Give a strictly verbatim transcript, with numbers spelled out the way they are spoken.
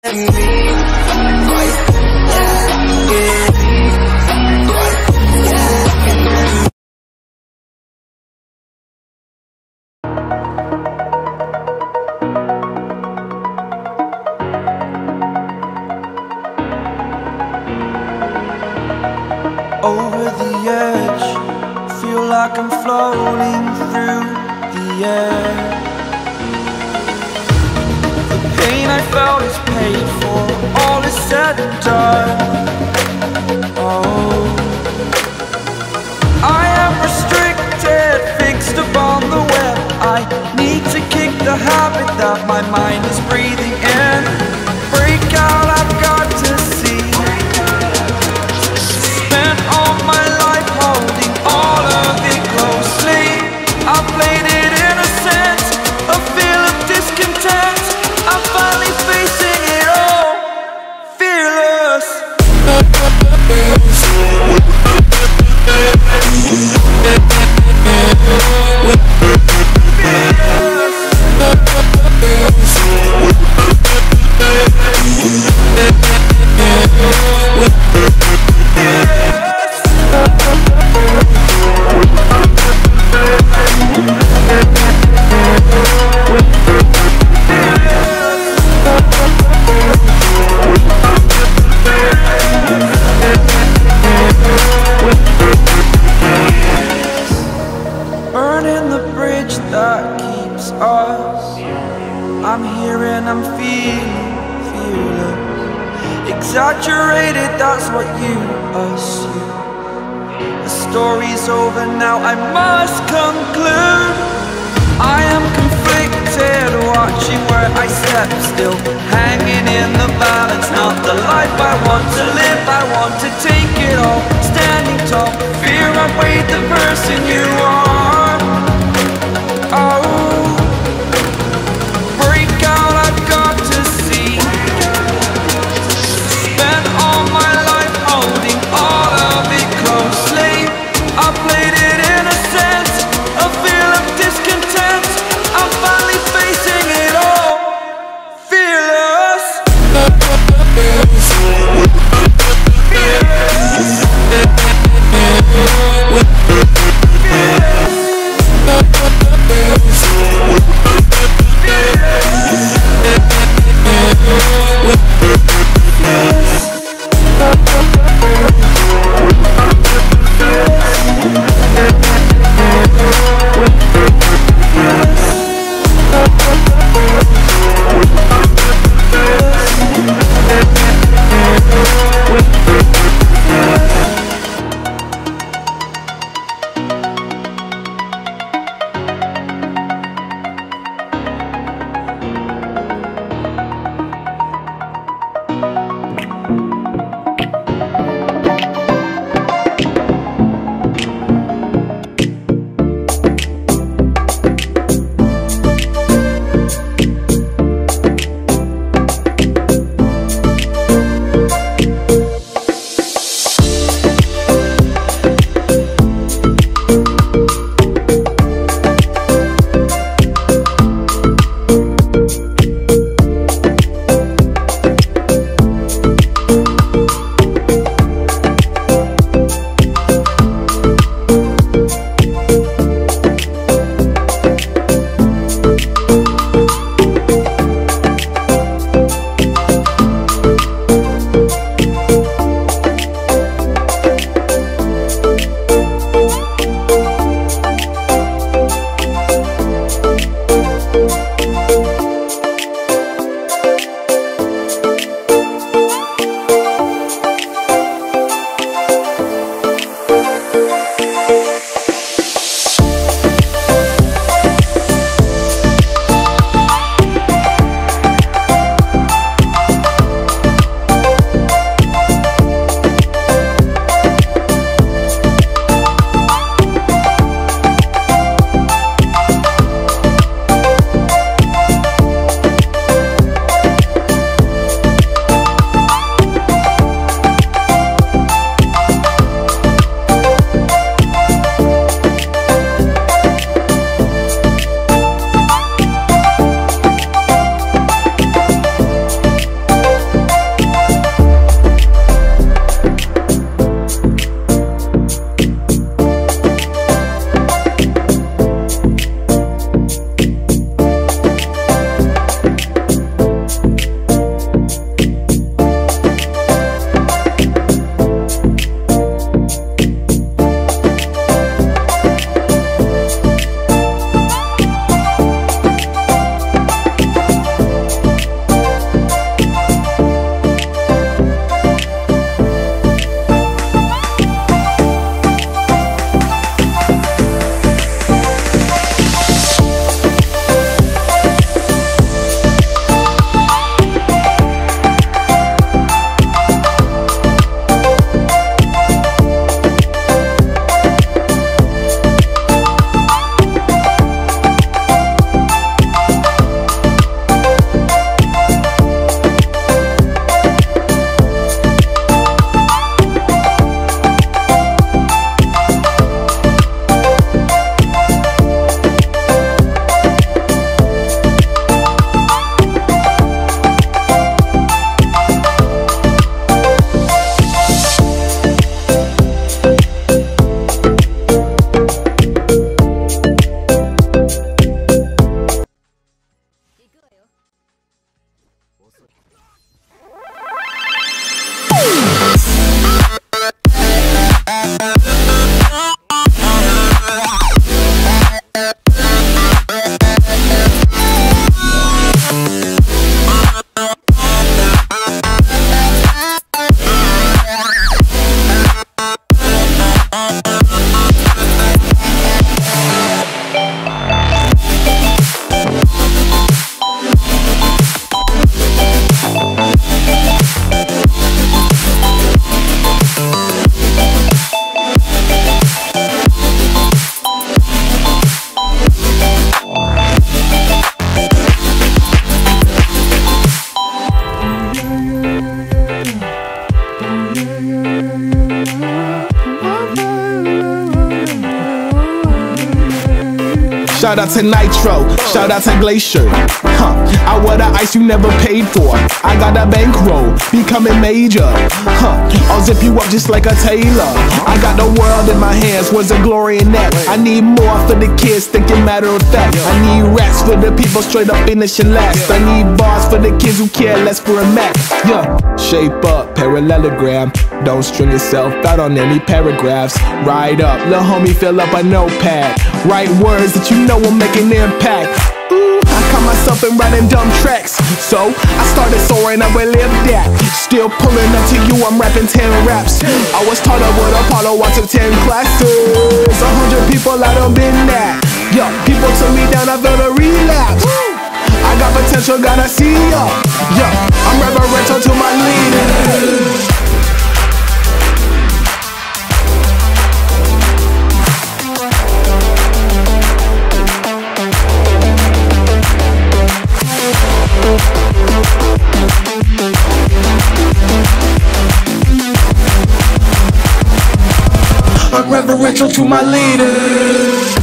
Over the edge, feel like I'm floating through the air. The pain I felt is paid for, all is said and done. Oh, I am restricted, fixed upon the web. I need to kick the habit that my mind is breathing in. Break out, I've got to see. Spent all my life holding all of it closely. I played it innocent, a feel of discontent. I'm finally facing it all, fearless. Burning the bridge that keeps us. I'm here and I'm feeling fearless. Exaggerated, that's what you assume. The story's over now, I must conclude. I am conflicted, watching where I step, still hanging in the balance. Not the life I want to live, I want to take it all. Standing tall, fear outweighed the person you are. Oh, break out, I've got to see. Spent all my life holding all of it closely. I played it innocent, a feel of discontent. I'm finally facing it all, fearless. Fearless. Shout out to Nitro, shout out to Glacier. Huh, I wear the ice you never paid for. I got a bankroll, becoming major. Huh, I'll zip you up just like a tailor. I got the world in my hands, where's the glory in that? I need more for the kids thinking matter of fact. I need raps for the people straight up in the last. I need bars for the kids who care less for a Mac. Yeah, shape up, parallelogram. Don't string yourself out on any paragraphs. Ride up, lil' homie, fill up a notepad. Write words that you know will make an impact. Ooh, I caught myself in writing dumb tracks, so I started soaring, I relived that. Still pulling up to you, I'm rapping ten raps. I was taught up with Apollo, I took ten classes. A hundred people, I done been that. Yo, people took me down, I felt a relapse. I got potential, gotta see ya. Yo, I'm reverential to my leaders. I'm reverential to my leaders.